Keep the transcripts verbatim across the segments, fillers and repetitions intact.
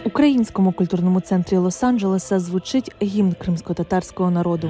В українському культурному центрі Лос-Анджелеса звучить гімн кримськотатарського народу.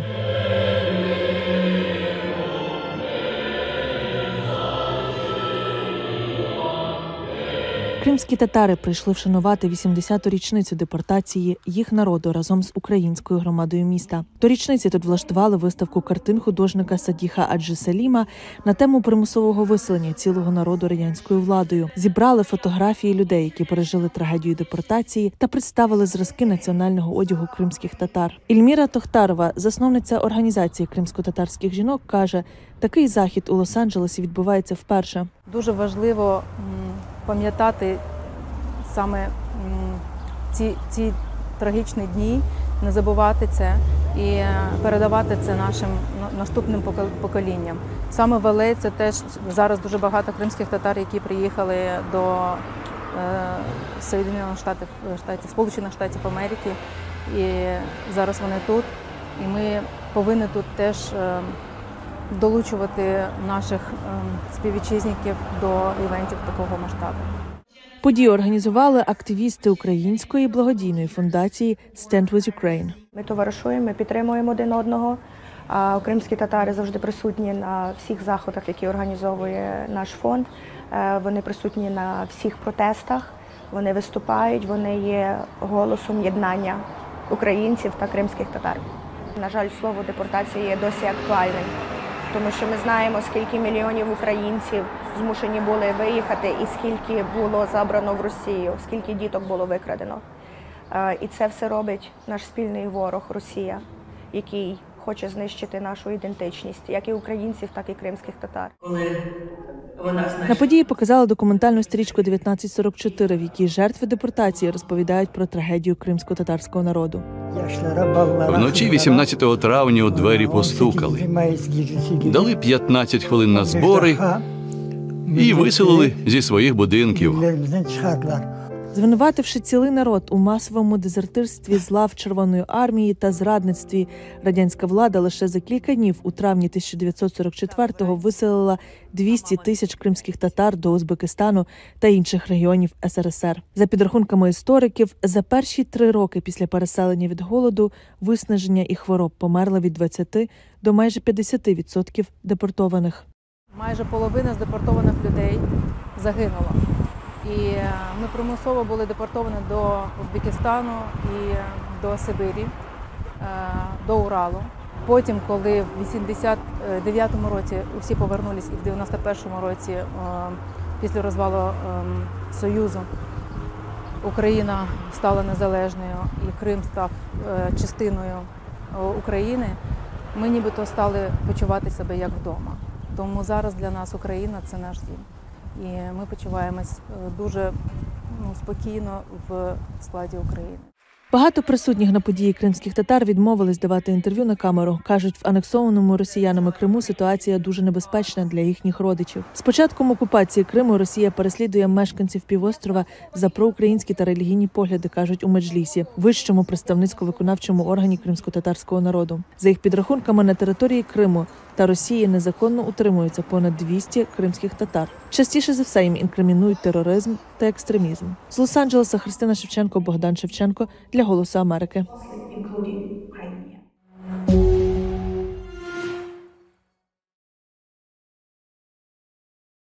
Кримські татари прийшли вшанувати вісімдесяту річницю депортації їх народу разом з українською громадою міста. До річниці тут влаштували виставку картин художника Садіха Аджі-Саліма на тему примусового виселення цілого народу радянською владою. Зібрали фотографії людей, які пережили трагедію депортації, та представили зразки національного одягу кримських татар. Ільміра Тохтарова, засновниця організації кримськотатарських жінок, каже, такий захід у Лос-Анджелесі відбувається вперше. Дуже важливо пам'ятати саме ці, ці трагічні дні, не забувати це і передавати це нашим наступним поколінням. Саме в Ел Ей це теж зараз дуже багато кримських татар, які приїхали до е, Сполучених Штатів, Штатів, Сполучених Штатів Америки, і зараз вони тут. І ми повинні тут теж е, долучувати наших співвітчизників до івентів такого масштабу. Подію організували активісти української благодійної фундації Stand with Ukraine. Ми товаришуємо, ми підтримуємо один одного. А кримські татари завжди присутні на всіх заходах, які організовує наш фонд. Вони присутні на всіх протестах, вони виступають, вони є голосом єднання українців та кримських татар. На жаль, слово депортація є досі актуальним. Тому що ми знаємо, скільки мільйонів українців змушені були виїхати і скільки було забрано в Росію, скільки діток було викрадено. І це все робить наш спільний ворог Росія, який хоче знищити нашу ідентичність, як і українців, так і кримських татар. На події показали документальну стрічку дев'ятнадцять сорок чотири, в якій жертви депортації розповідають про трагедію кримськотатарського народу. Вночі вісімнадцятого травня у двері постукали. Дали п'ятнадцять хвилин на збори і виселили зі своїх будинків. Звинувативши цілий народ у масовому дезертирстві з лав Червоної армії та зрадництві, радянська влада лише за кілька днів у травні тисяча дев'ятсот сорок четвертого виселила двісті тисяч кримських татар до Узбекистану та інших регіонів Ес Ер Ес Ер. За підрахунками істориків, за перші три роки після переселення від голоду, виснаження і хвороб померли від двадцяти до майже п'ятдесяти відсотків депортованих. Майже половина з депортованих людей загинула. І ми примусово були депортовані до Узбекистану і до Сибірі, до Уралу. Потім, коли в вісімдесят дев'ятому році усі повернулись, і в дев'яносто першому році, після розвалу Союзу, Україна стала незалежною і Крим став частиною України, ми нібито стали почувати себе як вдома. Тому зараз для нас Україна – це наш дім. І ми почуваємось дуже ну, спокійно в складі України. Багато присутніх на події кримських татар відмовились давати інтерв'ю на камеру. Кажуть, в анексованому росіянами Криму ситуація дуже небезпечна для їхніх родичів. З початком окупації Криму Росія переслідує мешканців півострова за проукраїнські та релігійні погляди, кажуть у Меджлісі, вищому представницько-виконавчому органі кримськотатарського народу. За їх підрахунками, на території Криму та Росії незаконно утримуються понад двісті кримських татар. Частіше за все їм інкримінують тероризм та екстремізм. З Лос-Анджелеса Христина Шевченко, Богдан Шевченко для «Голосу Америки».